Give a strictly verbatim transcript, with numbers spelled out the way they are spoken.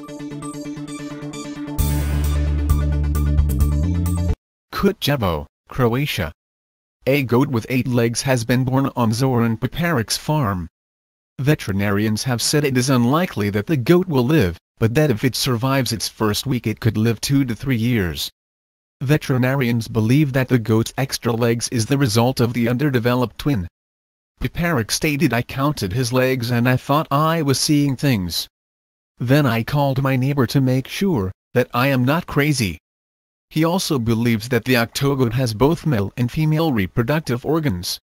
Kutjevo, Croatia. A goat with eight legs has been born on Zoran Paparic's farm. Veterinarians have said it is unlikely that the goat will live, but that if it survives its first week it could live two to three years. Veterinarians believe that the goat's extra legs is the result of the underdeveloped twin. Paparic stated, "I counted his legs and I thought I was seeing things. Then I called my neighbor to make sure that I am not crazy." He also believes that the octogoat has both male and female reproductive organs.